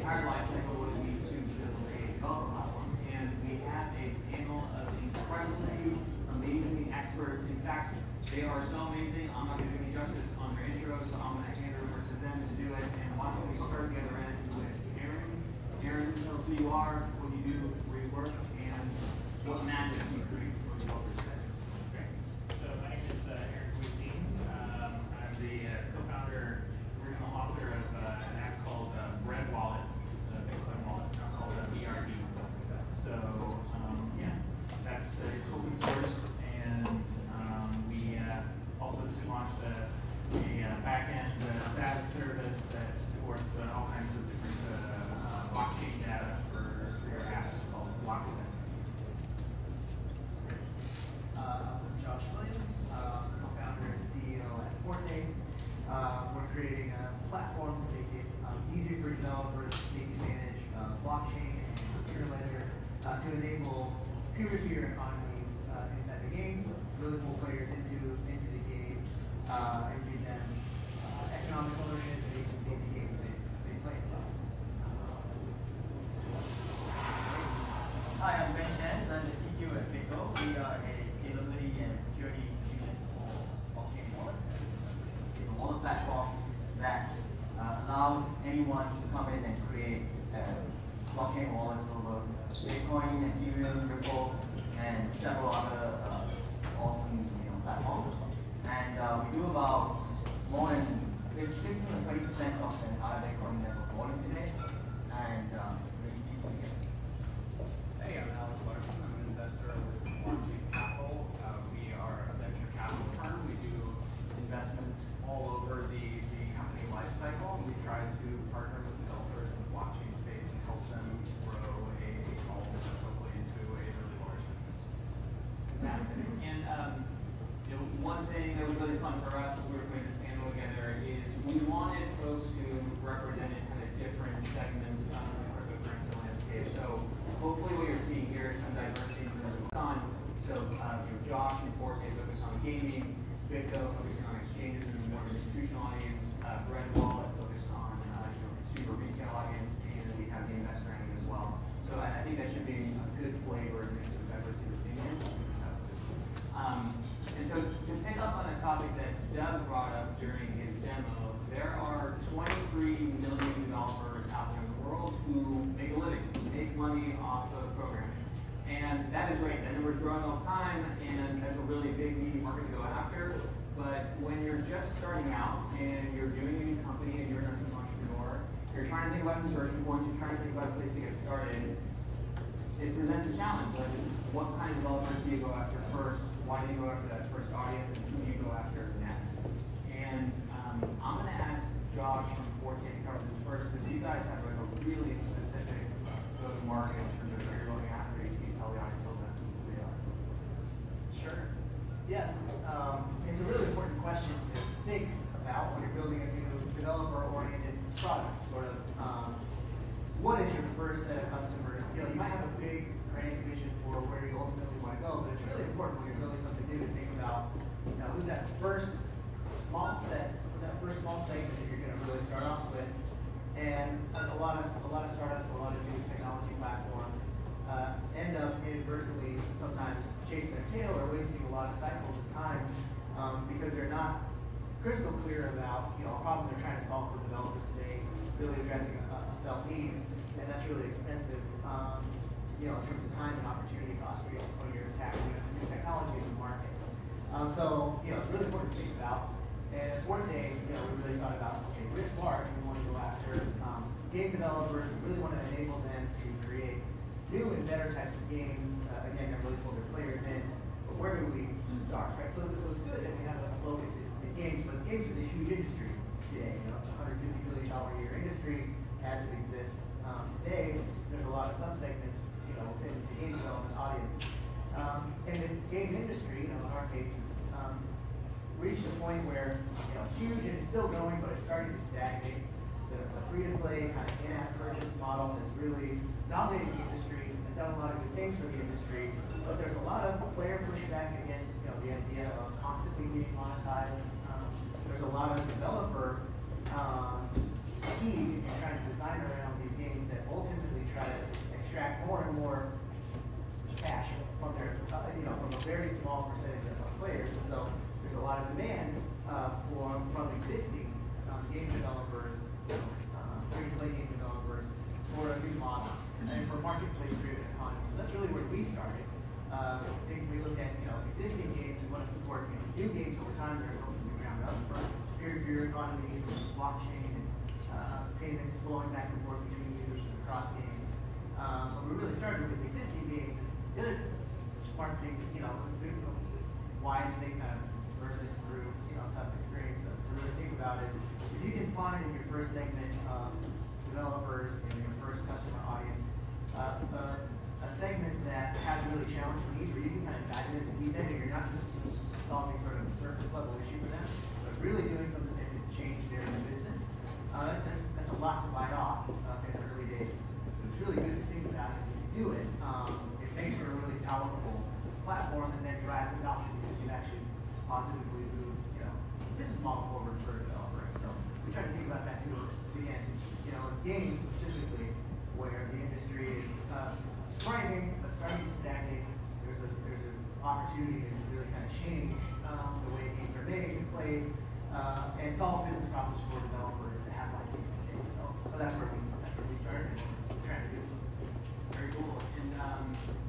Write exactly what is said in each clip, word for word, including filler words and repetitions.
entire life cycle, what it means to build a developer platform. And we have a panel of incredibly amazing experts. In fact, they are so amazing, I'm not going to do any justice on their intro, so I'm going to hand it over to them to do it. And why don't we start the other end with Aaron. Aaron, tell us who you are, what you do, where you work, and what magic you create for developers today. Great. So my name is uh, Aaron Voisine. Um, I'm the uh, co-founder, original author of uh, an app called uh, Bread Wallet, which is a Bitcoin wallet. It's now called uh, B R D. So um, yeah, that's uh, it's open source, and um, we uh, also just launched a, a uh, back-end uh, SaaS service that supports uh, all kinds of different uh, uh, blockchain data for, for your apps called Larsen. Uh, I'm Josh Williams, uh, co-founder and C E O at Forte. Uh, we're creating a platform to make it um, easier for developers to take advantage of blockchain and interledger uh, to enable peer-to-peer economies uh, inside the games, really pull players into into the game uh, and give them uh, economic ownership and agency in the games they, they play. Hi, I'm Ben Shan. I'm the C T O at BitGo. We are a scalability and security solution for blockchain wallets. It's a wallet platform that uh, allows anyone to come in and create uh, blockchain wallets over Bitcoin, Ethereum, Ripple, and several other uh, awesome you know, platforms. And uh, we do about more than fifteen to twenty percent of the entire Bitcoin network volume today. And um, really easy to get. Hey, I'm Aleks. I'm an investor with Blockchain Capital. Uh, we are a venture capital firm. We do investments all over the, the company lifecycle. We try to partner with developers in the blockchain space and help them grow a, a small business, hopefully into a really large business. Fantastic. And um, you know, one thing that was really fun for us as we were putting this panel together is we wanted folks who represented kind of different segments of the cryptocurrency landscape. So hopefully what you're seeing here is some diversity in terms of funds. So uh, you know, Josh and Forte focus on gaming, BitGo focusing on exchanges and more institutional audience, uh, Bread Wallet focused on uh, you know, consumer retail audience, and we have the investor angle as well. So I, I think that should be a good flavor and mix of diversity of opinions as we discuss this. Um, and so to pick up on a topic that Doug brought up during his demo, there are twenty-three million developers out there in the world who make a living, make money off of programming. And that is great. That number is growing all the time, and that's a really big, meaty market to go after. But when you're just starting out and you're doing a new company and you're an entrepreneur, you're trying to think about insertion points, you're trying to think about a place to get started, it presents a challenge. Like, what kind of developers do you go after first? Why do you go after that first audience, and who do you go after next? And um, I'm going to ask Josh from Forte to cover this first, because you guys have like a really specific go-to-market in terms of who you're going after. You can tell the audience a little bit who they are. Sure. Yes. Um, it's a really important question to think about when you're building a new developer-oriented product. Sort of, um, what is your first set of customers? You know, you might have a big grand vision for where you ultimately want to go, but it's really important when you're building something new to think about, you know, who's that first small set, who's that first small segment that you're going to really start off with. And a lot of a lot of startups, a lot of new technology platforms uh, end up inadvertently sometimes chasing their tail or wasting a lot of cycles of time um, because they're not crystal clear about you know a problem they're trying to solve for developers today, really addressing a, a felt need, and that's really expensive. Um, you know, in terms of time and opportunity cost for you when you're tackling new technology in the market. Um, so, you know, it's really important to think about. And at Forte, you know, we really thought about, okay, writ large, we want to go after um, game developers. We really want to enable them to create new and better types of games. Uh, again, that really pull their players in. But where do we start, right? So, so it's good that we have a focus in, in games, but games is a huge industry today. You know, it's a one hundred fifty billion dollars a year industry as it exists um, today. There's a lot of subsegments, you know, within the game development audience. Um, and the game industry, you know, in our case, has um, reached a point where, you know, it's huge and it's still growing, but it's starting to stagnate. The, the free-to-play kind of in-app purchase model has really dominated the industry and done a lot of good things for the industry. But there's a lot of player pushback against, you know, the idea of constantly being monetized. Um, there's a lot of developer um, fatigue in trying to design around these games ultimately try to extract more and more cash from their, uh, you know, from a very small percentage of players. And so there's a lot of demand uh, for from existing um, game developers, uh, free-to-play game developers, for a new model and for marketplace-driven economy. So that's really where we started. Uh, I think we look at, you know, existing games. We want to support, you know, new games over time. They're built from the ground up for peer-to-peer economies and blockchain and uh, payments flowing back and forth between users and across games. Um, but we really started with existing games. The other smart thing, you know, the wise thing kind of learned this through, you know, tough experience to, to really think about is if you can find in your first segment of developers and your first customer audience uh, uh, a segment that has really challenging needs where you can kind of dive into the deep end and you're not just solving sort of a surface level issue for them, but really doing something that can change their business. Uh, that's, that's a lot to bite off uh, in the early days. It's really good to think about it if you do it. Um, it makes for a really powerful platform and then drives adoption because you've actually positively moved, you know, business model forward for a developer. So we try to think about that too. Again, you know, games specifically, where the industry is uh, thriving but starting to stagnate, there's a there's an opportunity to really kind of change um, the way games are made and played, uh, and solve business problems for developers that have like games today. So so that's where we that's where we started and we're trying to do. Very cool. And um,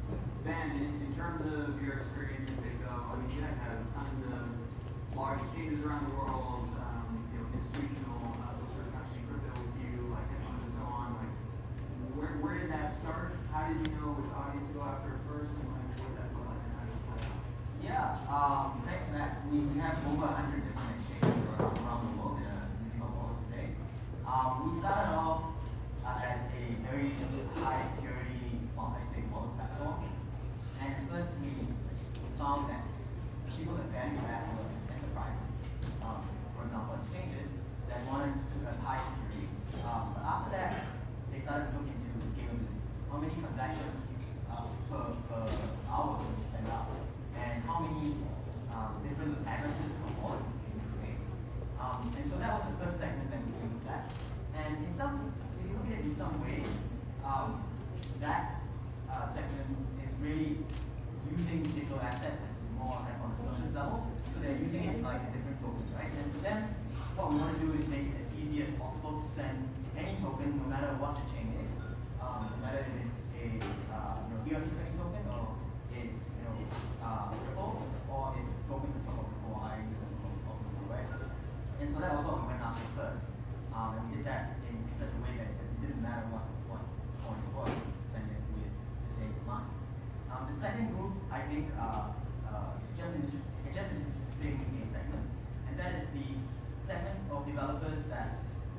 Ben, in, in terms of your experience in BitGo, I mean, you guys have tons of large exchanges around the world, um, you know, institutional uh, folks who are messaging crypto with you, like hedge funds and so on. Like, where where did that start? How did you know which audience to go after first, and like, what did that look like, and how did it play out? Yeah, um, thanks for that. We have over one hundred different exchanges around, around the world that are using our wallet today. Um, we started off uh, as a very high security multi-sig wallet platform. And first we found that people that value that were enterprises, um, for example exchanges, that wanted to have high security. Um, but after that, they started to look into scalability. How many transactions uh, per, per hour can you send out? And how many um, different addresses per wallet can you create? Um, and so that was the first segment that we looked at. And in some, if you look at it in some ways, um, that uh, segment is really using digital assets as more like on the surface level. So they're using it like a different token, right? And for them, what we want to do is make it as easy as possible to send any token, no matter what the chain is, um, no matter if it's a uh, you know, B R C trading token or it's you know uh, Ripple or it's token to top of Ripple, I use it of Ripple, right? And so that was what we went after first, um, and we did that in, in such a way that it didn't matter what what coin it was, send it with the same amount. Um, the second group, I think, uh, uh, just in, just an interesting segment, and that is the segment of developers that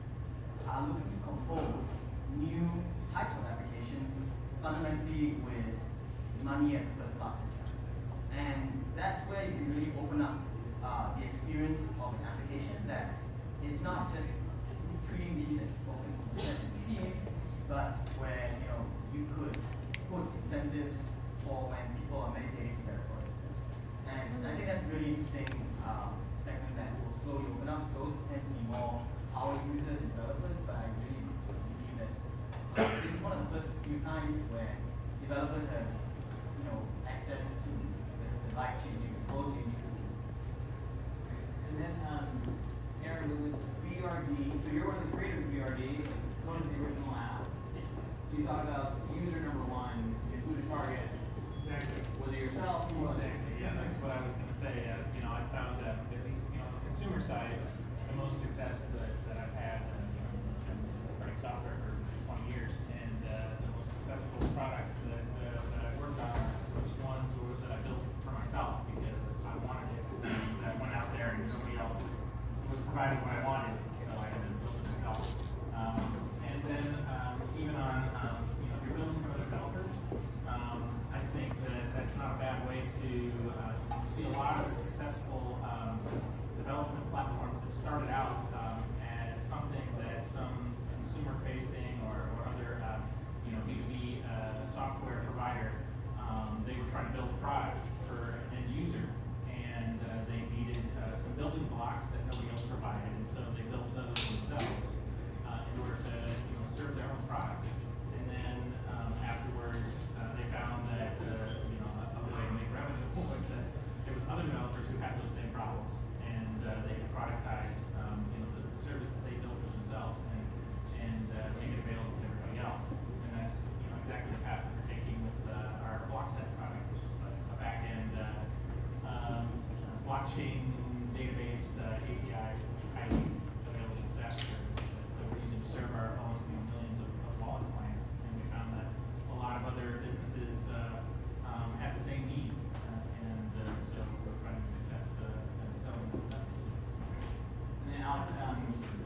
are looking to compose new types of applications, fundamentally with money as a first-class citizen. And that's where you can really open up uh, the experience of an application that is not just treating these as tokens from the receiving, but where you know you could put incentives for when people are meditating together, for instance. And I think that's a really interesting uh, segment that will slowly open up. Those tend to be more power users and developers, but I really believe that uh, this is one of the first few times where developers have, you know, access to the, the life-changing, the world-changing tools. And then, um, Aaron, with B R D, so you're one of the creators of B R D, like, coded the original app. So you thought about user number one, who to target. Exactly. Was it yourself? Who was it? Exactly. Yeah, that's what I was going to say. Uh, you know, I found that at least you know on the consumer side, the most success that, that I've had. Uh, you know, I've been writing software for twenty years, and uh, the most successful products that uh, that I've worked on are ones that I built for myself because I wanted it. And I went out there and nobody else was providing what I wanted, so I had to build it myself. Um, and then um, even on um, you know if you're building for other developers. Um, I think that that's not a bad way to uh, you see a lot of successful um, development platforms that started out um, as something that some consumer-facing or, or other uh, you know B two B uh, software provider um, they were trying to build products for an end user, and uh, they needed uh, some building blocks that nobody else provided, and so they built those themselves uh, in order to you know serve their own product. And have those same problems, and uh, they can productize um, you know, the, the service that they build for themselves and, and uh, make it available to everybody else. And that's you know, exactly the path that we're taking with uh, our BlockSet product, which is a, a back-end uh, um, blockchain database uh, A P I, highly available SaaS service that we're using to serve our own you know, millions of, of wallet clients. And we found that a lot of other businesses uh, um, have the same need, uh, and uh, so we're finding success uh, in selling that. And then Alex, um,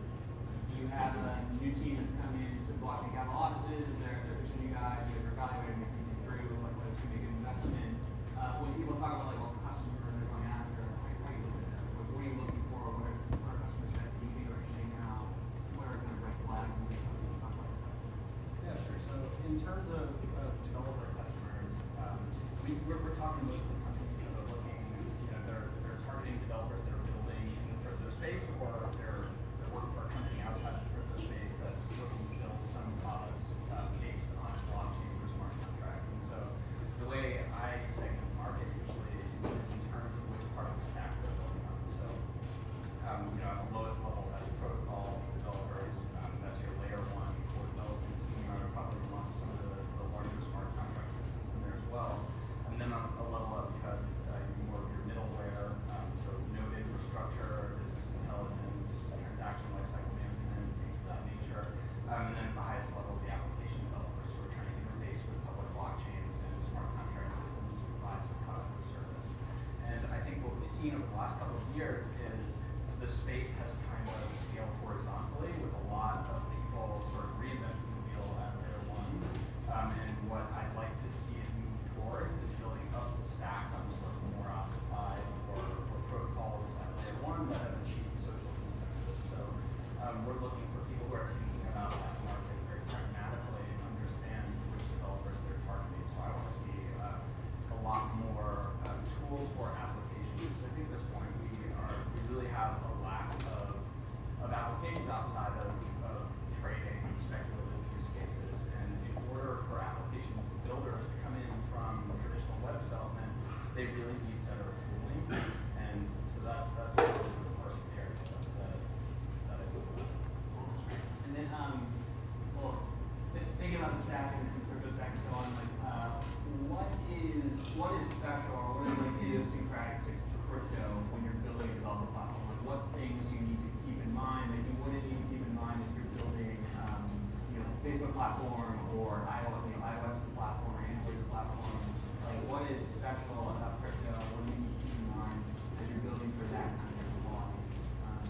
you have a new team that's come in to blockchain capital offices. They're, they're pushing you guys. You're evaluating your company through like what it's going to be a good investment. Uh, when people talk about like what customers they're going after, like how are you looking at that? What, what are you looking for? What are, what are customers testing you or saying now? What are kind of red flags when you talk about customers? Yeah, sure. So in terms of, of developer customers, um, we, we're, we're talking most of the companies that are looking, you know, they're, they're targeting developers that are building in the crypto space, or they're, they're working for a company outside of the crypto space that's looking to build some product uh, based on blockchain for smart contracts. And so the way I segment the market usually is in terms of which part of the stack they're building on. So um, you know, at the lowest level, that's protocol developers. Um, that's your layer one core development team. I would probably launch some of the, the larger smart contract systems in there as well. And then on a level up, you have uh, more of your middleware, um, so node infrastructure, business intelligence, transaction lifecycle management, things of that nature. Um, and then at the highest level, the application developers who are trying to interface with public blockchains and smart contract systems to provide some product or service. And I think what we've seen over the last couple of years is the space has kind of scaled horizontally with a lot of people sort of reinventing the wheel at layer one. Um, and what I'd like to see it move towards is building up the stack on sort of more ossified or, or protocols at layer one that have achieved social consensus. So um, we're looking for people who are thinking about that market very pragmatically and understand which developers they're targeting. So I want to see uh, a lot more uh, tools for applications. Because I think at this point we are we really have a lack of of applications outside of, of trading and speculative use cases. And in order for application builders to come in from traditional web development, they really need better tooling. And so that that's probably the first area that uh, that I would. And then, um, well, th thinking about the stack and the crypto stack and so on, like, uh, what is what is special or what is like idiosyncratic to crypto when you're building a development platform? Like, what things do you need to keep in mind that you wouldn't need to keep in mind if you're building, um, you know, Facebook platform or iOS, you know, iOS is a platform or Android is a platform? Like, what is special about crypto? What do you need to keep in mind as you're building for that kind of audience? Um,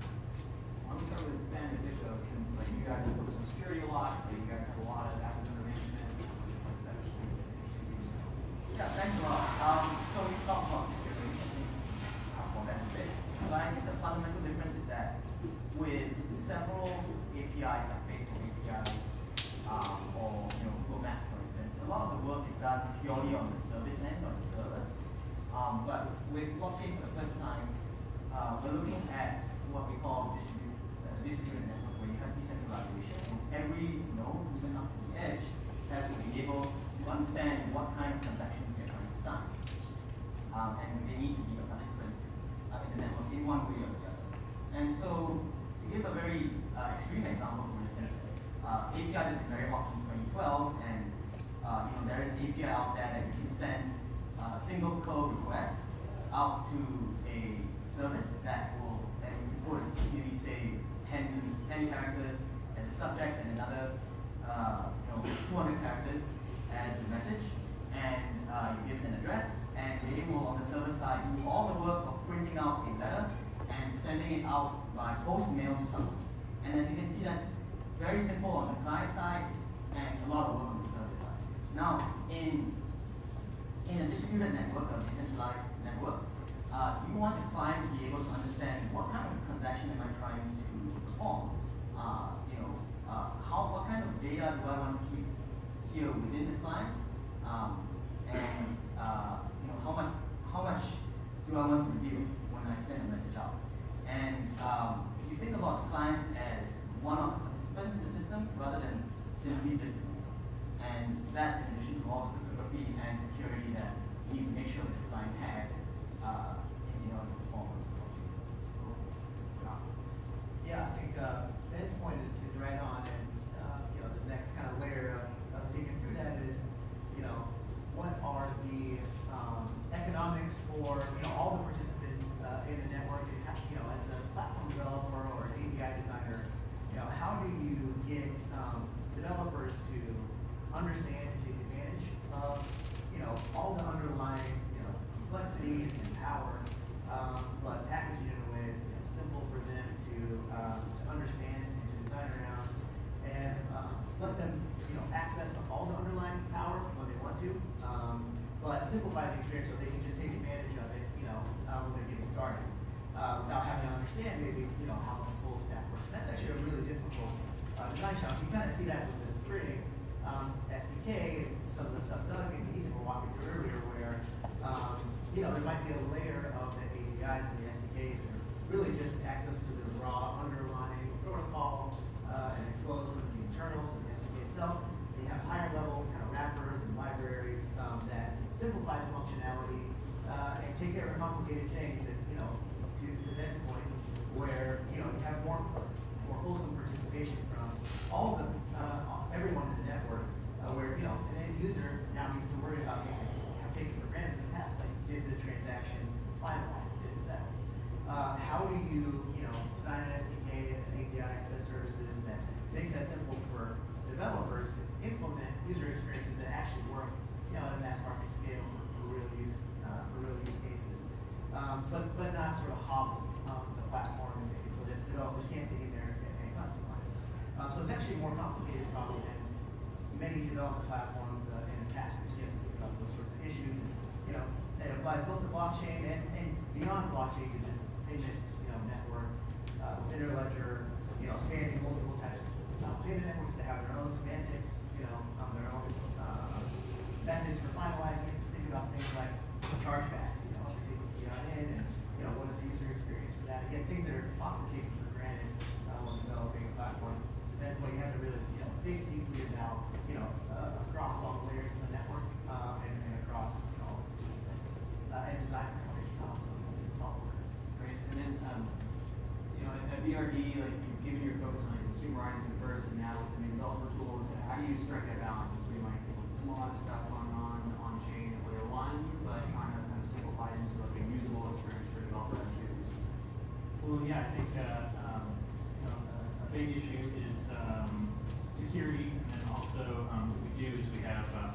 why don't we start with Ben at BitGo, since like you guys are focused on security a lot, like you guys have a lot of assets under management. Like, that's just really interesting. Yeah, thanks a lot. Um, so we talked about security uh, for that a bit. But I think the fundamental difference is that with several A P Is like Facebook A P Is um, or you know, Google Maps, for instance, a lot of the work is done purely on the service end, on the servers. Um, but with blockchain for the first time, uh, we're looking at what we call distributed, uh, distributed network, where you have decentralization, and every node, even up to the edge, has to be able to understand what kind of transactions they're trying to sign. Um, and they need to be a participant uh, in the network in one way or the other. And so, to give a very uh, extreme example, for instance, uh, A P Is have been very hot since twenty twelve, and uh, you know, there is an A P I out there that you can send uh, a single code request out to a service that will, and you can put maybe say ten, ten characters as a subject and another uh, you know, two hundred characters as a message, and uh, you give it an address, and they will on the server side do all the work of printing out a letter and sending it out by post mail to someone. And as you can see, that's very simple on the client side and a lot of work on the server side. Now, in in a distributed network, a decentralized network, uh, you want the client to be able to understand what kind of transaction am I trying to perform. Uh, you know, uh, how what kind of data do I want to keep here within the client, um, and uh, you know, how much how much do I want to review when I send a message out? And um, if you think about the client as one of the participants in the system rather than simply just a user. And that's in addition to all the cryptography and security that you need to make sure that the client has uh, in, in order for you know all the participants uh, in the network. And how, you know, as a platform developer or an A P I designer, you know, how do you get um, developers to understand and take advantage of you know all the underlying you know complexity and power, um, but package it in a way that's you know, simple for them to um, to understand and to design around, and um, let them you know access all the underlying power when they want to, um, but simplify the experience so they can just take advantage of it, you know, uh, when they're getting started, uh, without having to understand maybe you know how the full stack works. And that's actually a really difficult uh, design challenge. You kind of see that with the xPring um, S D K and some of the stuff Doug and Ethan were walking through earlier, where um, you know there might be a layer of the A P Is and the S D Ks that are really just access to the raw underlying protocol uh, and expose some of the internals of the S D K itself. They have higher level kind of wrappers and libraries um, that simplify the functionality uh, and take care of complicated things. And you know, to, to Ben's point, where you know you have more more fulsome participation from all the uh, everyone in the network, uh, where you know an end user now needs to worry about things that have taken for granted in the past, like did the transaction finalize, did it settle? Uh, how do you you know design an S D K, an A P I, set of services that makes that simple for developers to implement user experiences that actually work, you know, at a mass market scale for, for real use, uh, for real use cases, um, but but not sort of hobble um, the platform and make it so that developers can't dig in there and, and customize. Um, so it's actually more complicated probably than many development platforms uh, in the past, because you have to think about those sorts of issues. And you know, it applies both to blockchain and, and beyond blockchain to just payment, you know, network uh, with Interledger, you know, spanning multiple types of uh, payment networks that have their own semantics, you know, um, their own uh, methods for finalizing. Think about things like chargebacks, you know, take a fiat in, and you know, what is the user experience for that? Again, things that are often taken for granted uh, when developing a platform. So that's why you have to really, you know, think deeply about, you know, uh, across all the layers of the network uh, and, and across you know, all the participants uh, and design for it. Um, so it's, it's all work. Great. And then, um, you know, at B R D, like you've given your focus on like consumerizing first, and now with the new developer tools, how do you strike that balance between like a lot of stuff going on on chain at layer one, but trying to kind of simplify it into like a usable experience for developers to use? Well, yeah, I think uh, um, you know, a, a big issue is um, security, and then also um, what we do is we have um,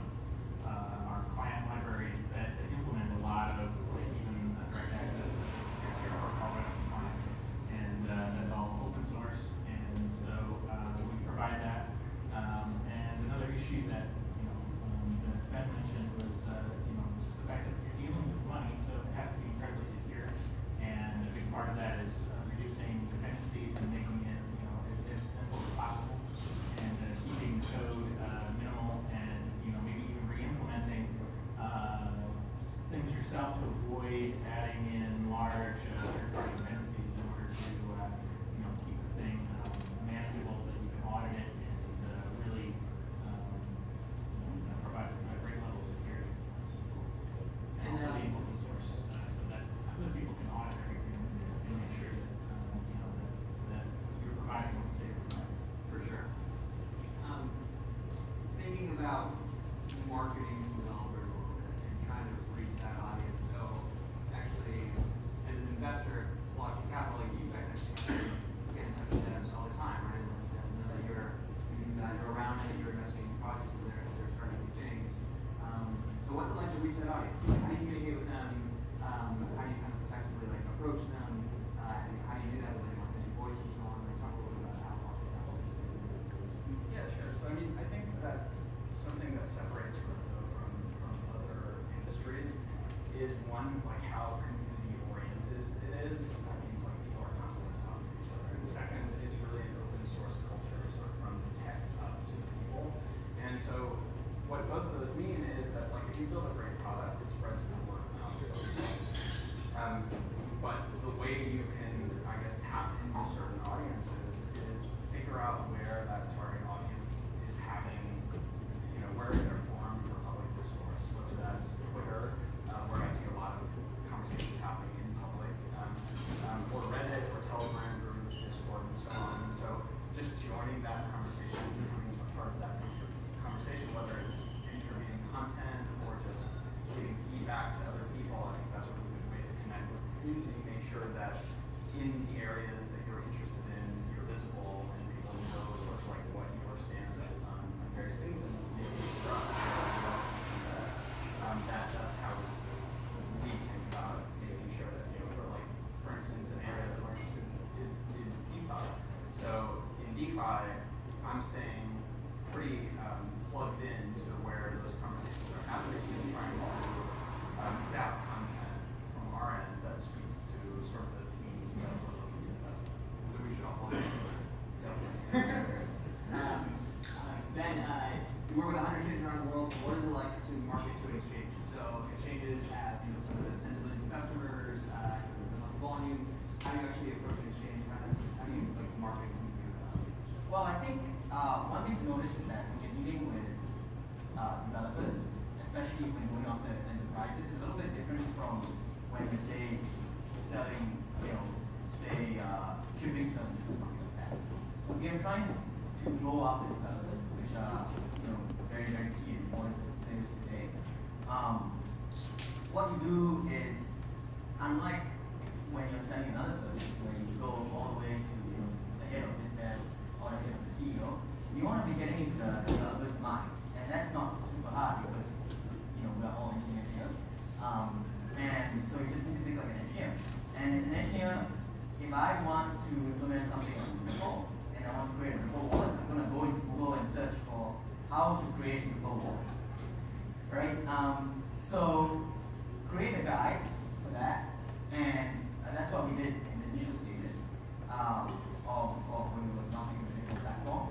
uh, our client libraries that implement a lot of like, even uh, direct access to our product client, and uh, that's all open source, and so uh, we provide that. Um, and another issue that you know um, that Ben mentioned was uh, you know just the fact that you're dealing with money, so it has to be incredibly secure. And a big part of that is uh, reducing dependencies and making it you know as, as simple as possible, and uh, keeping the code uh, minimal, and you know maybe even re-implementing uh, things yourself to avoid adding in large uh, third-party dependencies in order to uh, you know keep the thing um, manageable, that you can audit it and uh, really um, you know, provide a great level of security. And also being open source, uh, so that other people can audit everything and make sure that um, you know that, that you're providing what you say you're providing. For sure. Um, thinking about marketing to developers a little bit and trying to reach that audience. So actually, as an investor, blockchain capital, like you guys actually get in touch with them all the time, right? Like, you know that you're, you guys are around it, you're investing in projects as they're, as they're starting new things. Um, so what's it like to reach that audience? Like, how do you communicate with them? Um, how do you kind of effectively like approach them? Uh, and how do you do that with like authentic voice and so on? Like, talk a little bit about how blockchain capital is doing that. Yeah, sure. So I mean, I think that something that separates crypto from, from other industries is one, like how community oriented it is. That means like people are constantly talking to each other. And second, it's really an open source culture, sort of from the tech up to the people. And so what both of those mean is that like if you build a great product, it spreads the word of mouth. Um, but the way you can, I guess, tap into certain audiences is figure out where that target audience is having, you know, where they're formed for public discourse, whether that's Twitter, uh, where I see a lot of conversations happening in public, um, um, or Reddit, or Telegram groups, Discord, and so on. And so just joining that conversation, becoming a part of that conversation, whether it's contributing content or just giving feedback to other people, I think that's what we've been community, make sure that in the areas that you're interested in, you're visible and people know sort of like what your stance is on, on various things, and maybe for us, um, that that's how we think about making sure that, you know, for like, for instance, an area that we're interested in is, is DeFi. So in DeFi, I'm staying pretty um, plugged in to where those conversations are happening and trying to um, put out content from our end that speaks to sort of the themes that we're looking to invest in. So we should all follow that. um, uh, Ben, uh, you work with one hundred exchanges around the world. What is it like to market to an exchange? So exchanges have, you know, some of the tens of millions of customers, uh, the monthly volume. How do you actually approach an exchange? How do you, how do you like market to uh, Well, I think uh, one thing to notice is that when you're dealing with uh, developers, especially when going after enterprises, it's a little bit different from when you say selling, you know, say uh, shipping services or something like that. If you're trying to go after developers, which are, you know, very very key and important things today, um, what you do is, unlike when you're selling another service, where you go all the way to, you know, the head of this dev or the head of the C E O, you want to be getting into the developer's mind, and that's not super hard because, you know, we're all engineers here, um, and so you just need to think like an engineer. And as an engineer, if I want to implement something on Ripple and I want to create a Ripple wallet, I'm going to go into Google and search for how to create a Ripple wallet, right? Um, so create a guide for that, and uh, that's what we did in the initial stages um, of, of when we were launching the Ripple platform.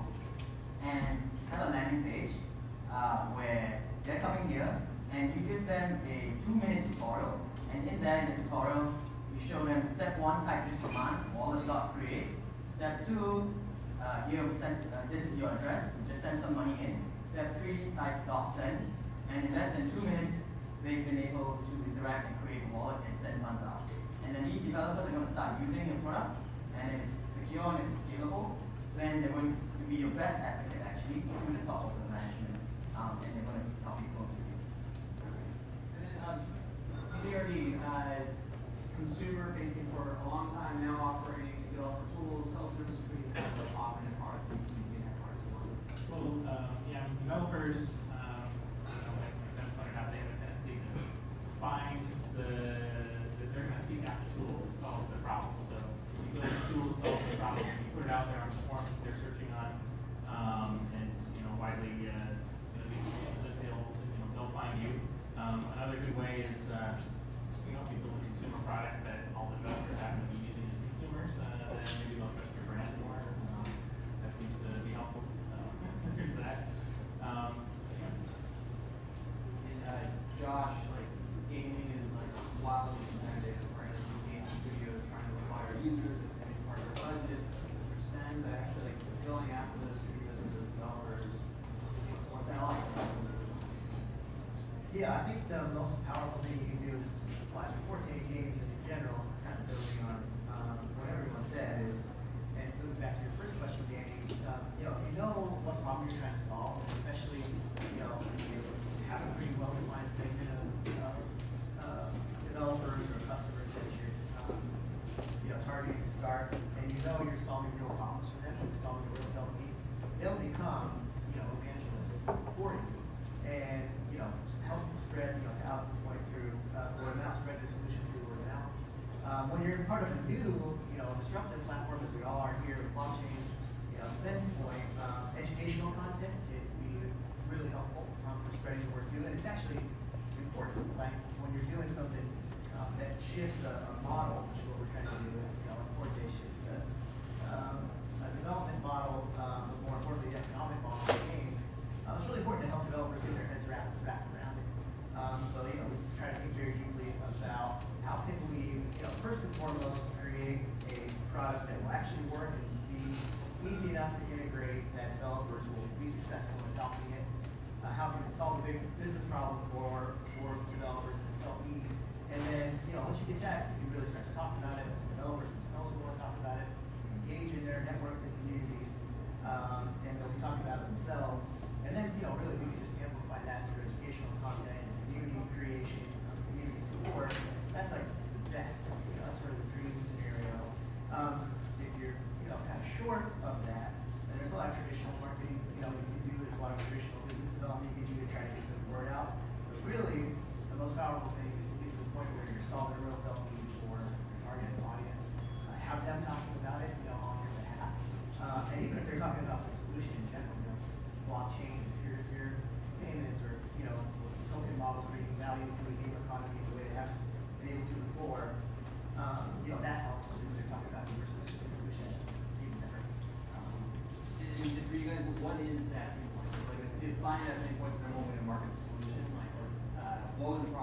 And have a landing page uh, where they're coming here and you give them a two minute tutorial, and in there in the tutorial you show them step one, type this command, wallet.create. Step two, uh, here we send, uh, this is your address, you just send some money in. Step three, type dot send, and in less than two minutes they've been able to interact and create a wallet and send funds out. And then these developers are going to start using your product, and if it's secure and if it's scalable, then they're going to be your best advocate actually to the top of the management, um, and they're going to help you close the deal. And then um, B R D, uh, consumer facing for a long time now, offering developer tools, self-service between like often and hard things to be in hard as well. Well, uh, yeah, developers, um, you know, like Ben pointed out, they have a tendency to find the, that they're going to seek out the tool that solves the problem. So if you build a tool that solves the problem, you put it out there on the forums that they're searching on, um, and it's, you know, widely, uh, you know, the institutions that they'll, you know, they'll find you. Um, another good way is, uh, you know, if you build a consumer product that all the developers happen to be using as consumers, uh, then maybe they'll trust your brand more. Um, that seems to be helpful. So here's that. Um, yeah. And uh, Josh, like gaming is like wildly competitive, right? Like game studios trying to acquire users, it's getting part of their budgets, their spend, but actually like going after those studios and those developers, what's that like? Yeah, I think the most powerful thing you can do is watch Forte games and in general, is kind of building on um, what everyone said is, and moving back to your first question, Danny, um, you know, if you know what problem you're trying to solve, especially, you know, if you have a pretty well-defined segment of uh, uh, developers or customers that you're, um, you know, targeting to start, and you know you're solving real problems for them, solving a real felt need, they'll become, you know, evangelists for you, and, you know, help spread, you know, to Alex's point, through uh, word of mouth, spread your solution through word of mouth. Um, when you're part of a new, you know, disruptive platform, as we all are here, blockchain, you know, Ben's point, uh, educational content can be really helpful um, for spreading the word too, and it's actually important. Like when you're doing something um, that shifts a, a model, which is what we're trying to do, you know, like Forte shifts the, um, a development model, um, but more importantly, the economic model of games. Uh, it's really important to help developers get their heads wrapped, wrapped around it. Um, so, you know, we try to think very deeply about how can we, you know, first and foremost, create a product that will actually work and be easy enough to integrate that developers will be successful in adopting it. Uh, how can it solve a big business problem for, for developers and felt need? And then, you know, once you get that, you can really start to talk about it. Developers themselves will want to talk about it, engage in their networks and communities, um, and they'll be talking about it themselves. And then, you know, really we can just amplify that through educational content and community creation, um, community support. That's like the best, you know,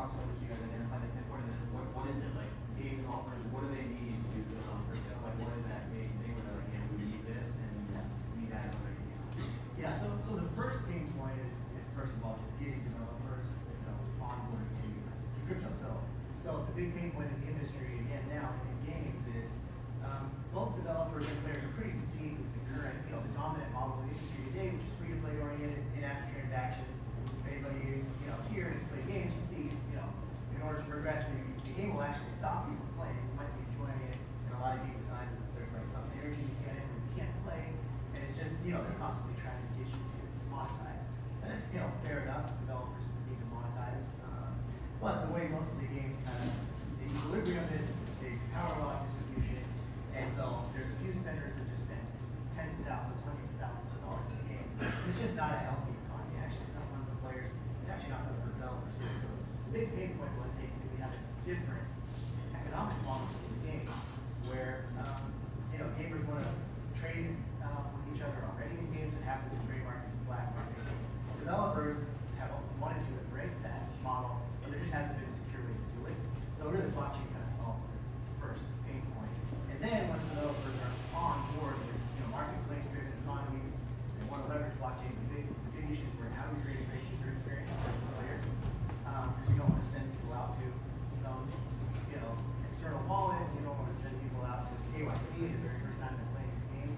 process by which you guys identify the pain point, and then what, what is it? Like, game developers, what do they need to develop crypto? Like, what is that main thing where they're like, yeah, we need this, and we need that, and other things? Yeah, so, so the first pain point is, is first of all, just getting developers, you know, onboard to, to crypto. So, so the big pain point in the industry, again, now in games is um, both developers and players are pretty fatigued with the current, you know, the dominant model of the industry today, which is free-to-play oriented, in-app transactions. If anybody, you know, here has played games, you see, you know, in order to progress, the, the game will actually stop you from playing. You might be enjoying it, and a lot of game designs, there's like some energy you get in when you can't play, and it's just, you know, they're constantly trying to get you to monetize. And it's, you know, fair enough, developers need to monetize. Um, but the way most of the games kind of, the equilibrium of this is this big power law distribution, and so there's a few vendors that just spend tens of thousands, hundreds of thousands of dollars in the game. It's just not a healthy economy. Actually, it's not fun for players. It's actually not fun for developers too. So the big pain point was, hey, because we have a different economic model for these games, where um, you know gamers want to trade uh, with each other already in games that happens in gray markets and black markets. Developers have wanted to embrace that model, but there just hasn't been a secure way to do it. So really, blockchain kind of solves the first pain point. And then once developers are on board with you know marketplace-driven economies, they want to leverage blockchain. The big, the big issues were how do we create a great user experience for players, because um, you don't want to send people out to some you know external wallet. You don't want to send people out to K Y C the very first time they're playing the game.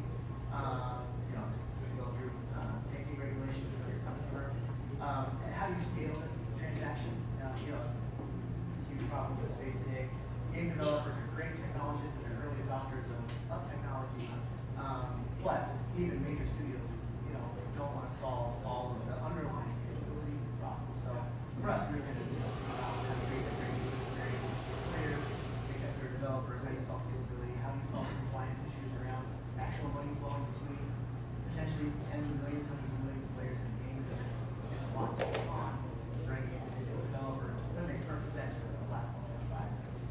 Um, you know, to go through uh, banking regulations for your customer. Um, and how do you scale the transactions? Uh, you know, it's a huge problem with space today. Game developers are great technologists and they're early adopters of, of technology, um, but even major studios, you know, don't want to solve all of the underlying scalability problems. So for us, we're going to you know, how to create a great user experience for players, make that for developers, how do you solve scalability, how do you solve compliance issues around actual money flowing between potentially tens of millions, hundreds of millions of players in the game. It's just it's a lot to go on bringing individual developers. That makes perfect sense for a platform to provide.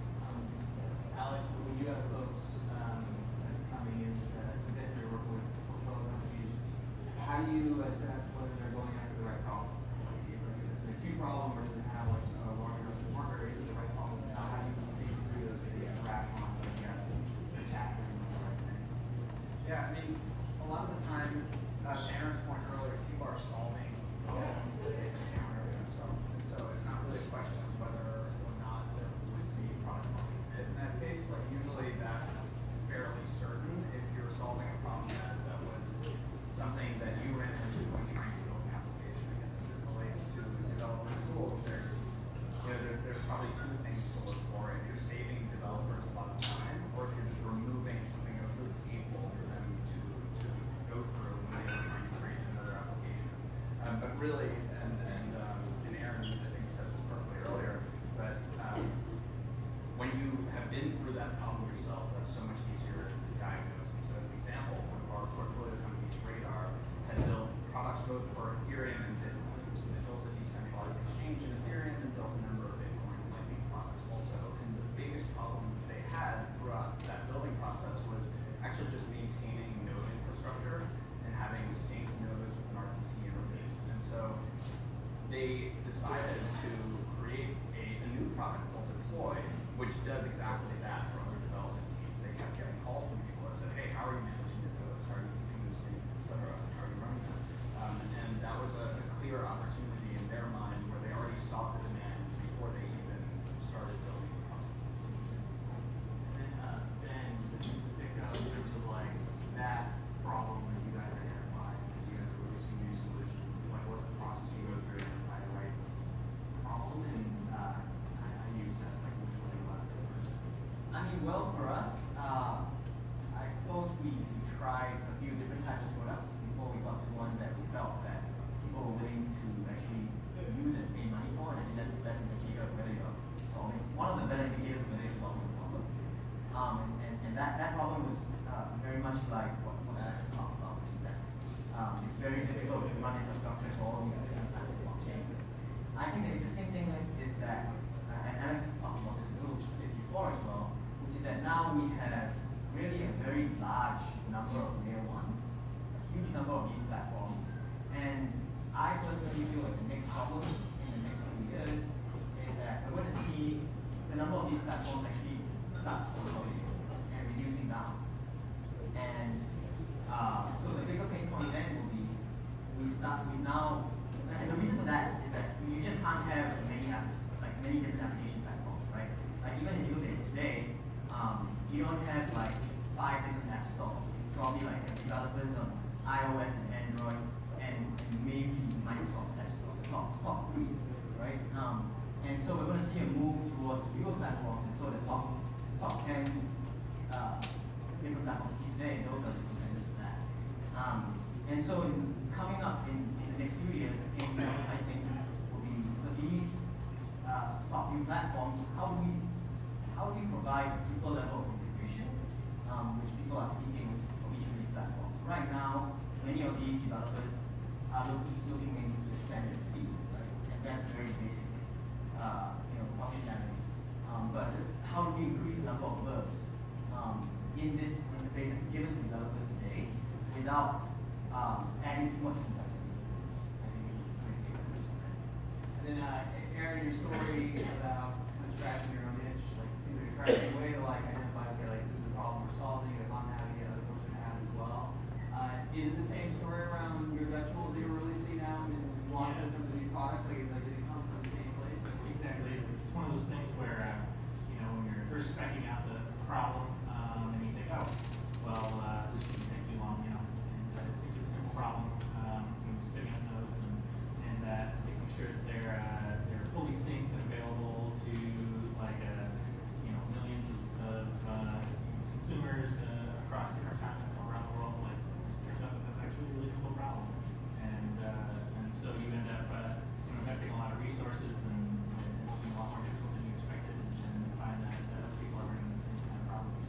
Aleks, when you have folks um, coming in to, to get their work with portfolio companies, how do you assess whether they're going after the right problem? Like, if it's an acute problem or does it have like a large addressable market, or is it the right problem? Now, how do you think through those things and rationalize, I guess, they're tackling the right thing? Yeah, I mean, a lot of the time, uh, to Aaron's point earlier, people are solving problems that they encounter themselves. And so it's not really a question of whether or not there would be product market fit in that case. Like usually that's fairly certain if you're solving a problem that, that was something that you ran into when trying to build an application. I guess as it relates to developer tools, there's you know, there, there's probably two things to look for. If you're saving developers a lot of time, or if you're just removing something that was really painful for them to, to go through when they were trying to create another application. Um, but really, and, and, um, and Aaron, I think said this perfectly earlier, but um, when you have been through that problem yourself, that's so much easier to diagnose. And so as an example, one of our portfolio companies, Radar, had built products both for Ethereum and Bitcoin. So they built a decentralized exchange in Ethereum and built a number of Bitcoin Lightning products also. And the biggest problem they had throughout that building process was actually just maintaining node infrastructure and having sync nodes with an R P C interface. And so they decided to create a, a new product called Deploy, which does exactly that for other development teams. They kept getting calls from people that said, hey, how are you managing your nodes? How are you keeping them safe, et cetera? How are you running them? Um, and that was a, a clear opportunity in their mind where they already saw the demand before they even started building the product. And then, uh, Ben, BitGo, in terms of like that problem that you guys identified, that you guys are releasing new solutions, like what's the process you go through to identify the right problem, and uh, how do you assess like which way you left it first? I mean, well, for us, uh, I suppose we, we tried a few different types of products before we got to one that we felt that people were willing to actually use and pay money for, and that's the best indicator of whether you're solving, one of the better indicators of whether you're solving the problem. Um, and, and, and that, that problem was uh, very much like what, what Aleks talked about, which is that um, it's very difficult to run infrastructure for all these different types of blockchains. I think the interesting thing is that, uh, and Aleks talked about this a little bit before as well, which is that now we have really a very large number of layer ones, a huge number of these platforms, and I personally feel like the next problem in the next few years is that the way platforms actually start consolidating and reducing down. And uh, so the bigger pain point then will be we start we now, and the reason for that is that you just can't have many app, like many different application platforms, right? Like even if you look at it today, um, you don't have like five different app stores. You probably like have developers on iOS and Android and, and maybe Microsoft App Store, the top top three, right? Um, and so we're going to see a move towards fewer platforms, and so the top top ten uh, different platforms you see today, those are the contenders for that. Um, and so in, coming up in, in the next few years, the game I think will be for these uh, top few platforms, how do we how do we provide a deeper level of integration, um, which people are seeking for each of these platforms. Right now, many of these developers are look, looking maybe to just send and receive, right? And that's a very basic uh, you know, functionality. Um, but how do we increase the number of verbs um, in this interface and given to developers today without um, adding too much complexity? I think it's a great thing. And then, uh, Aaron, your story about kind of scratching your own itch, like, seems like you're tracking away to like identify, okay, like this is a problem we're solving. If I'm having it, other folks are gonna have it as well. Uh, is it the same story around your Dutch tools that you're releasing now and launching some of the new products? Like, like did it come from the same place? Exactly. It's one of those things where, uh, you know, when you're first specking out the problem, um, and you think, oh, well, uh, this shouldn't take too long, you know, and uh, it's a simple problem, um, you know, spinning up nodes and, and uh, making sure that they're, uh, they're fully synced and available to, like, uh, you know, millions of, of uh, consumers uh, across different continents all around the world. Like, turns out that that's actually a really cool problem. And, uh, and so you end up, uh, you know, investing a lot of resources and it's being a lot more difficult than you expected, and you find that uh, people are running the same kind of problems.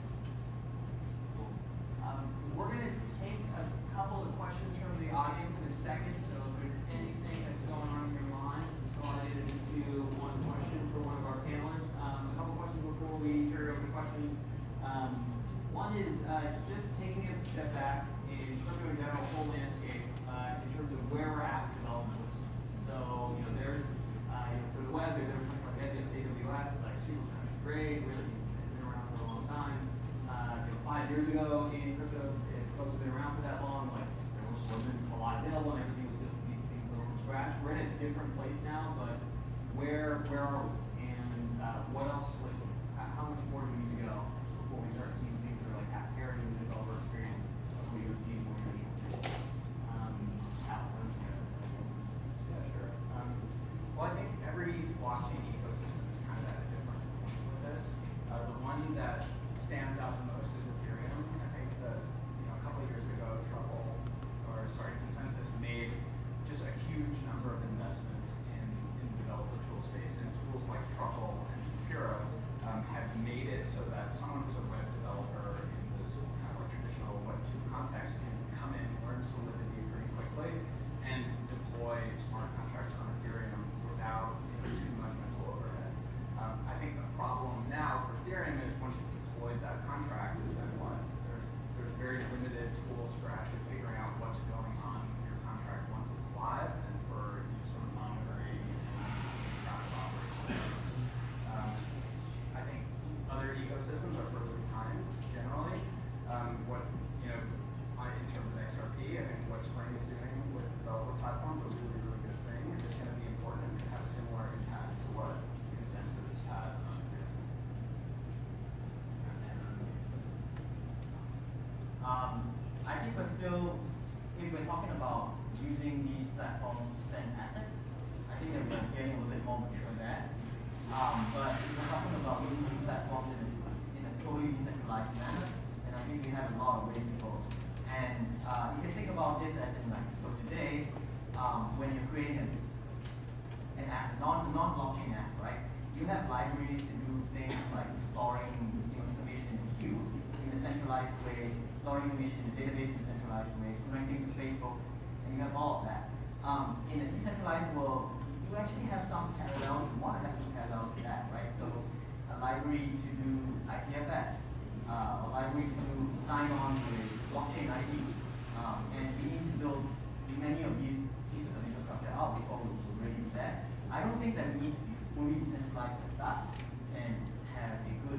Cool. Um, we're going to take a couple of questions from the audience in a second, so if there's anything that's going on in your mind, slide it into one question for one of our panelists. Um, a couple questions before we turn it over to questions. Um, one is uh, just taking a step back in crypto in general, whole landscape, uh, in terms of where we're at with development. So, you know, there's, uh, you know, for the web, there's everything like A W S, it's like super great, really, it's been around for a long time. Uh, you know, five years ago in crypto, if folks have been around for that long, like, there was, wasn't a lot available and everything was built, being being built from scratch. We're in a different place now, but where, where are we? And uh, what else, like, how much more do we need to go before we start seeing things that are like parity with the developer experience of what you would see in more traditional spaces? Um, Alex, I'm Yeah, sure. Um, well, I think every blockchain ecosystem is kind of at a different point with this. Uh, the one that stands out the most is Ethereum. I think that, you know, a couple of years ago, Truffle, or sorry, Consensus made just a huge number of investments in, in the developer tool space, and tools like Truffle and Puro um, have made it so that someone who's a web developer in this kind of like traditional Web two context can come in, learn Solidity pretty quickly, and deploy smart contracts on Ethereum without, you know, too much mental overhead. Um, I think the problem now for Ethereum is once you've deployed that contract, then what? There's there's very limited tools for actually figuring out what's going on with your contract once it's live, and for, you know, sort of monitoring and track of operations. Um, I think other ecosystems are further behind generally. Um, what, you know, I- in terms of X R P, I think what xPring is doing with developer platforms is a really, really good thing. It's going to be important to have a similar impact to what Consensus had on Ethereum. Um, I think we're still, if we're talking about using these platforms to send assets, I think that we're getting a little bit more mature there. Um, but if we're talking about using these platforms in a, in a totally decentralized manner, then I think we have a lot of ways to go. And uh, you can think about this as in like, so today, um, when you're creating an, an app, non, non-blockchain app, right? You have libraries to do things like storing, you know, information in a queue in a centralized way, storing information in a database in a centralized way, connecting to Facebook, and you have all of that. Um, in a decentralized world, you actually have some parallels, you want to have some parallels to that, right? So a library to do I P F S, uh, a library to do sign-on with blockchain I D, um, and we need to build many of these pieces of infrastructure out before we're ready to do that. I don't think that we need to be fully decentralized at the start and have a good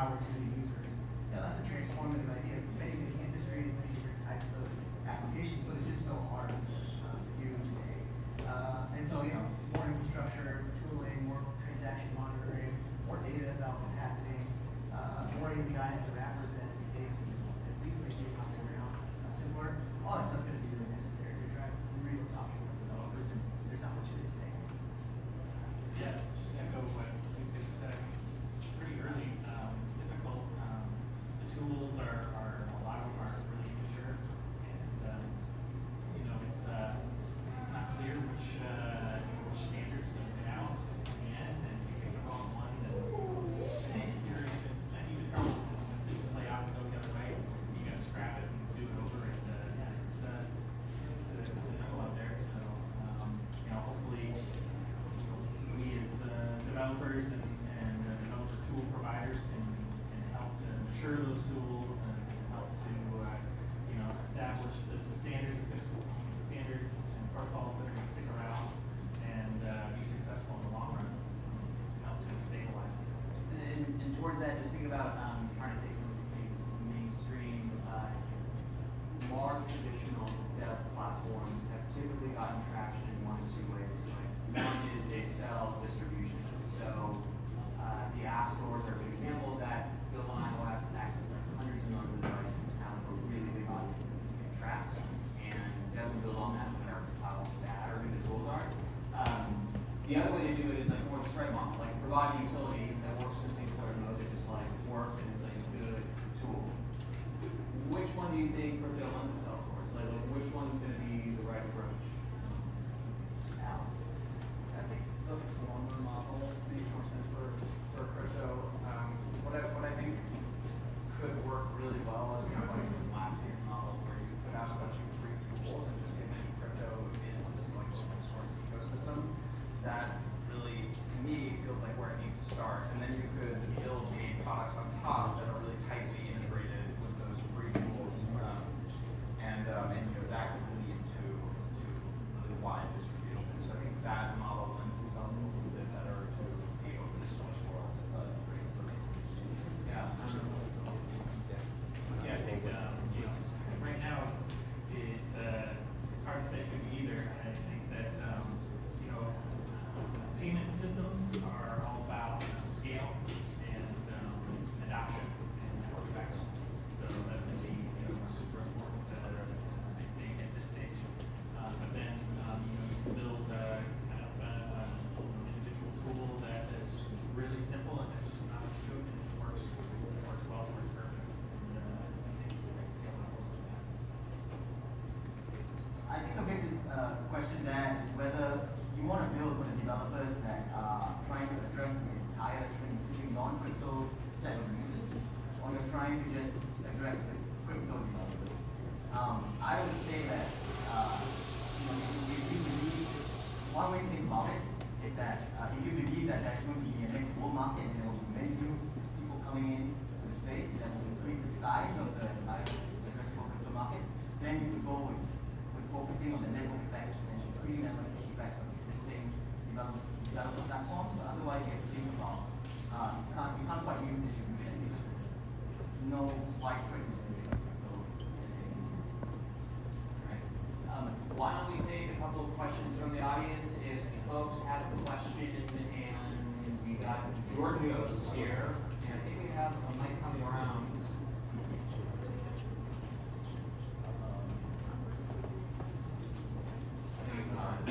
power to the users. You know, that's a transformative idea for many, many industries, many different types of applications, but it's just so hard to, uh, to do today. Uh, and so, you know, more infrastructure, tooling, more transaction monitoring, more data about what's happening, uh, more A P Is to wrappers and S D Ks, which is at least make the economy around uh, simpler. All that stuff's going to be really necessary to drive real adoption with developers, and there's not much of it today. Yeah, just echo what Lisa said. It's, it's pretty early. Um, it's difficult. Um, the tools are, are a lot of them are really immature, and um, you know it's uh, it's not clear which uh, you know, which standards are going to come out in the end. And if you pick the wrong one, then you're in any trouble. Things play out and go the other way. You got to scrap it and do it over. And uh, yeah, it's uh, it's uh, difficult out there. So um, you know, hopefully. We as uh, developers and, and uh, developer tool providers can, can help to mature those tools and help to uh, you know establish the, the standards, the standards and protocols that are going to stick around and uh, be successful in the long run, help to stabilize it. And, and towards that, just think about um, trying to take some of these things mainstream. Uh, large traditional dev platforms have typically gotten traction in one of two ways. Like, one is they sell distribution. So uh, the app stores are a good example of that. Built on iOS, access to hundreds of millions of devices now have a really big audience that you can track. And definitely build on that, no matter how bad or good the tools are. Um, the other way to do it is like more the spread model, like provide a utility that works in a single player mode that just like works and is like a good tool. Which one do you think crypto lends itself towards? Like, like which one's going to be the right approach? Alex. I think the former model makes more sense for, for crypto. Um, what, I, what I think could work really well is kind of like the last year model where you put out a bunch of free tools and just give them crypto is this like open source ecosystem. That really, to me, feels like where it needs to start. And then you could build game products on top that are really tightly integrated with those free tools. Um, and, um, and you know, that could lead to, to really wide distribution. So I think that model lends itself a little bit better to the open source world. Uh, Yeah. Yeah, I think um, you know, right now it's uh, it's hard to say it could be either. I think that um, you know payment systems are all about uh, scale and um, adoption and network effects. So that's going to be you know super important. Uh, I think at this stage. Uh, but then um, you know you can build uh, kind of uh, an individual tool that is really simple and it's just not much to it and it works it works well for its purpose. And uh, I think we can scale out over that. I think a big uh, question there is whether you want to build for the developers that are trying to address the entire, even including non-crypto set of users, or you're trying to just address the crypto developers. Um, I would say that uh, you know, if you believe, one way to think about it is that uh, if you believe that there's going to be a next bull market and there will be many new people coming in to the space that will increase the size of the entire addressable crypto market, then you could go with, with focusing on the network effects and increasing the network effects of existing develop, developer platforms. But otherwise, you have to think about uh, you, can't, you can't quite use distribution because there's no widespread distribution. Um, why don't we take a couple of questions from the audience? If folks have a question, and we got Georgios here, and I think we have a mic coming around. I think it's on.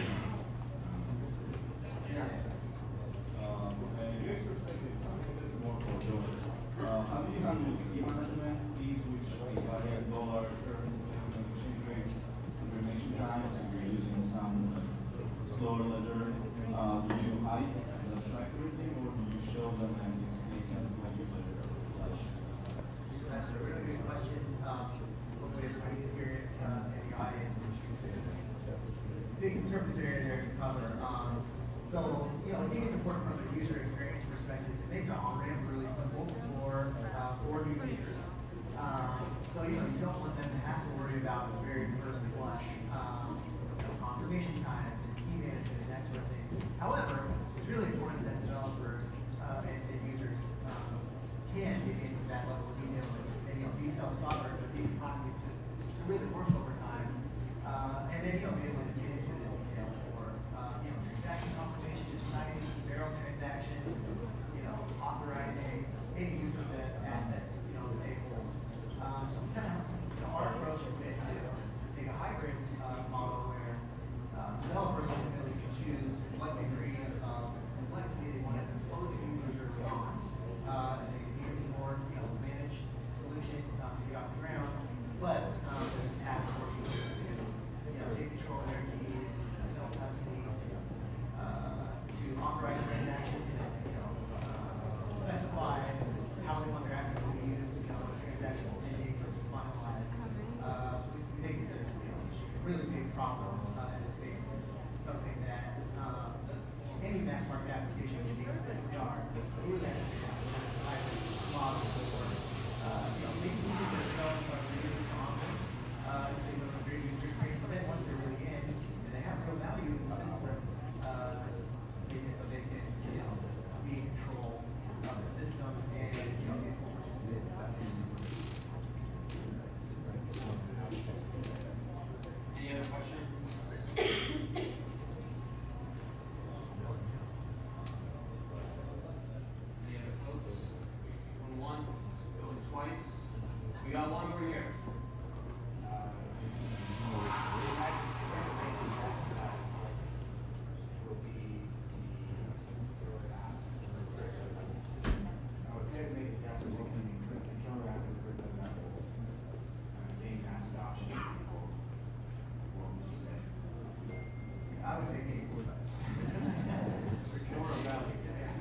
Yeah. Um, and your perspective, I think this is more for George. Uh, how do you handle fee management, fees which vary in dollar terms, exchange rates, information times, if you're using some slower ledger? Uh, do you hide the track everything, or do you show them and explain them when you play the slash? That's a really good question. Um, hopefully everybody can hear it uh, in the audience. Big surface area there to cover. Um, so, you know, I think it's important from a user experience perspective to make the on-ramp really simple for, uh, for new users. sell software for these economies to, to really work over time. Uh, and then, you know, be able to get into the detail for, uh, you know, transaction confirmation, deciding barrel transactions, you know, authorizing any use of the assets, you know, that they hold. Um, so kind of, you know, our approach has been to take a hybrid uh, model where uh, developers ultimately can choose what degree of complexity they want to expose the user on. Uh, and they can use a more, you know, managed solution um, to get off the ground. But um, there's a path for users to, you know, take control of their keys, self-custody, uh, to authorize transactions, and, you know, uh, specify how they want their assets to be used, you know, transactions pending versus finalized. Uh, we, we think it's a, you know, really big problem uh, in the States, something that uh, any mass market application, which means that we are, really has to have a hybrid model for, uh, you know, making it easier to develop for our users to onboard, uh, they have a great user experience, but then once they're really in, and they have real value in the system, uh, maybe so they can, you know, be in control of the system and, you know, be a full participant. Any other questions? Any other folks? Going once, going twice. We got one over here. I was going to make a guess of something the killer app of crypto's Apple uh, gain mass adoption. What would you say? I would say games. More value.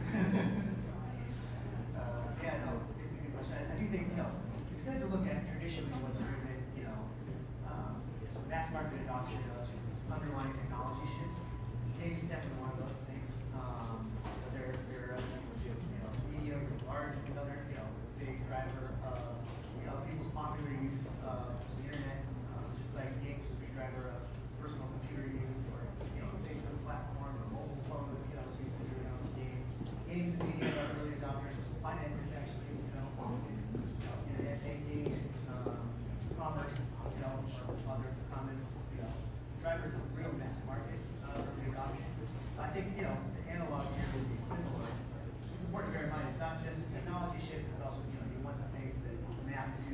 Uh, yeah, no, it's a good question. I, I do think, you know, it's good to look at traditionally what's driven, you know, um, mass market adoption of underlying technology shifts. Games is definitely one of those things. Um, but there, there are other things too. You know, media writ large is another, you know, big driver of, you know, people's popular use of the internet. Um, just like games was a big driver of personal computer use, or, you know, Facebook platform or mobile phone, you know, usage of those games. Games and media are early adopters. Finance is actually, you know, internet banking, um, commerce, you know, or other common, you know, drivers of real mass market uh, early adoption. I think, you know, the analogs here will be similar. It's important to bear in mind it's not just a technology shift, it's also, you know, you want some things that map to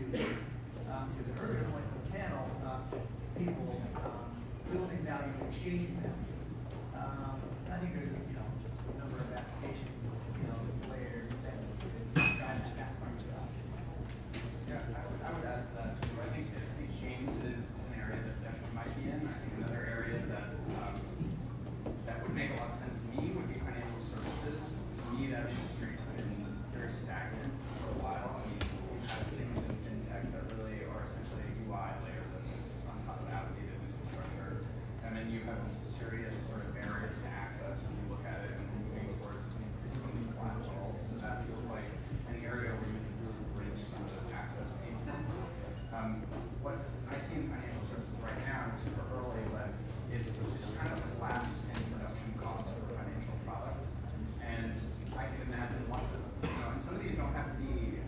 um, to the earlier points of the panel, uh, to people um, building value and exchanging value. Um, I think there's, you know, a number of applications, you know, layers that could drive that mass market adoption. Yeah, I would, I would add to that too. I think, I think games is, is an area that definitely might be in. I think another area that um, that would make a lot of sense to me would be financial services. To me, that industry has been very stagnant for a while. I mean, we've had things in fintech that really are essentially a U I layer that sits on top of outdated infrastructure. And then you have serious sort of barriers to access when you look at it and moving towards increasingly flat world. So that feels like an area where you can really bridge some of those access pain points. Um, what I see in financial services right now, it's super early, but it's just kind of collapse in production costs for financial products. And I can imagine lots of, you know, and some of these don't have to be,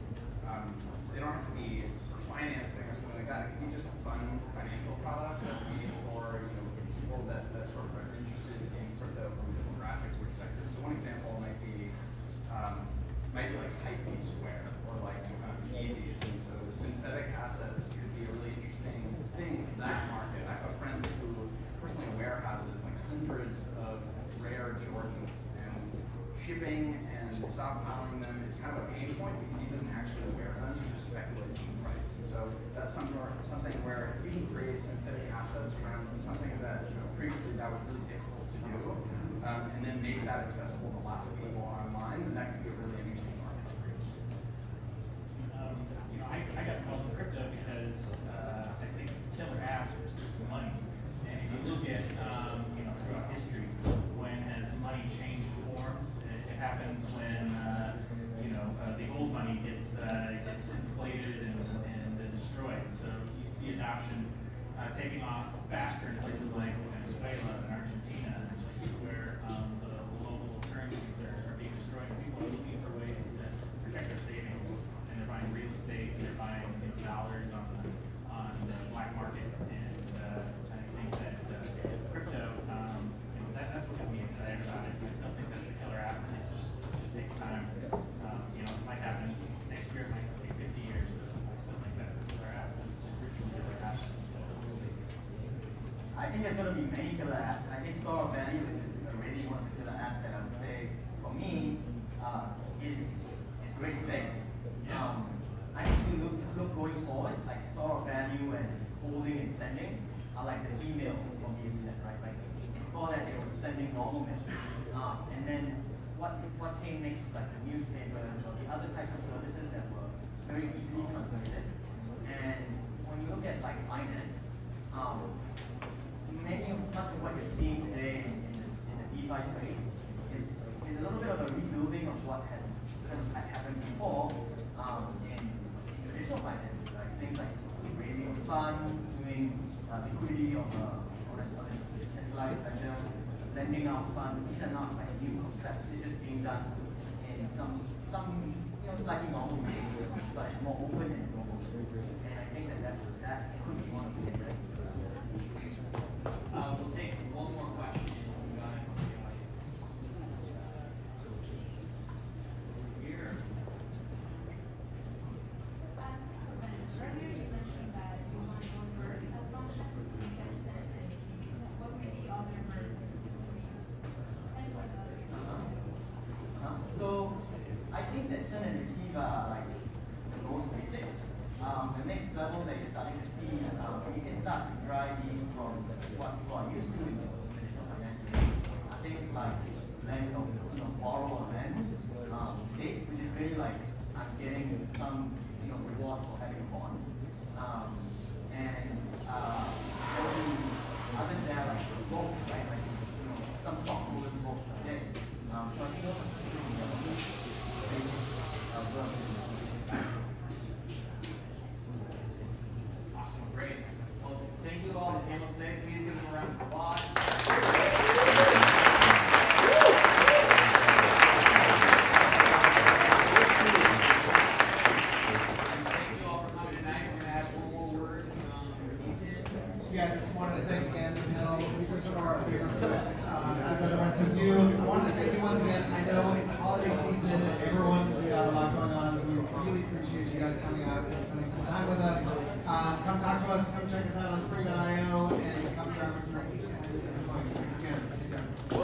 um, they don't have to be for financing or something like that. It could be just a fun financial product that's made for, you know, people that, that sort of are interested in crypto from a demographics perspective. So one example might be, um, might be like hypebeast wear or like um, Yeezys. And so synthetic assets could be a really interesting thing for that market. I have a friend who personally warehouses like hundreds of rare Jordans, and shipping and stockpiling them is kind of a pain point because he doesn't actually wear them, he just speculates on the price. And so that's some, something where if you can create synthetic assets around something that, you know, previously that was really difficult to do, um, and then make that accessible to lots of people online, then that could be a really interesting market. Um, you know, I, I got involved in crypto because uh, I think killer apps are just money. And if you look at, um, you know, throughout history, when has money changed forms, it, it happens when, uh, you know, uh, the old money gets uh, gets inflated and, and uh, destroyed. So you see adoption uh, taking off faster in places like Venezuela and Argentina, just where um, the local currencies are, are being destroyed. People are looking for ways to protect their savings, and they're buying real estate. estate, they're buying you know, dollars on the on the black market, and uh, I think that uh, crypto, um, you know, that, that's what got me excited about it. I still think that's the killer app, and it's just it just takes time. Um, you know, it might happen next year, it might take fifty years, but I still think that's the killer app. It's the killer apps. I think there's going to be many killer apps. I think store of value is already one of the killer apps that I would say, for me, uh, is is great today. Um, I think we look, look going forward, like store of value and holding and sending are like the email on the internet, right? Like before that, it was sending normal mail. Um, and then what what came next was like the newspapers or the other types of services that were very easily transmitted. And when you look at like finance, um, many of much of what you're seeing today in, in, the, in the DeFi space is, is a little bit of a rebuilding of what has kind of like happened before um, in, in traditional finance, like things like raising of funds, doing uh, liquidity of uh, on a, on a decentralized ledger, lending out funds. These are not like new concepts; they're just being done in some some you know slightly normal ways, but more open and normal. And I think that that, that could be one of the things. Uh, we'll take one more question. Go ahead. Here. Earlier you mentioned that you want to merge as functions instead of send and receive. What would the other merge be? And what other? Uh, so I think that send and receive are like the most basic. Um, the next level that you're starting to see, um, you can start to drive these from what people are used to in traditional finance. Uh, things like lend or you know, borrow or lend um, states, which is really like I'm getting some you know reward for having a bond. Um, and uh, then other than that, like vote, right? Like you know, some stockholders vote for things. Um, so I think those are some of the basic uh, well, Awesome, great. Well, thank you all to panel today. Please give them a round of applause. And thank you all for coming tonight. We're going to have one more word from Ethan. Yeah, I just wanted to thank again, you know, these are some of our favorite folks, um, as are the rest of you. I wanted to thank you once again. I know it's holiday season, everyone's got a lot going on, so we really appreciate you guys coming out and spending some time with us. Um, come talk to us, come check us out on xPring dot i o, and come grab a drink and enjoy. Thanks again. Take care.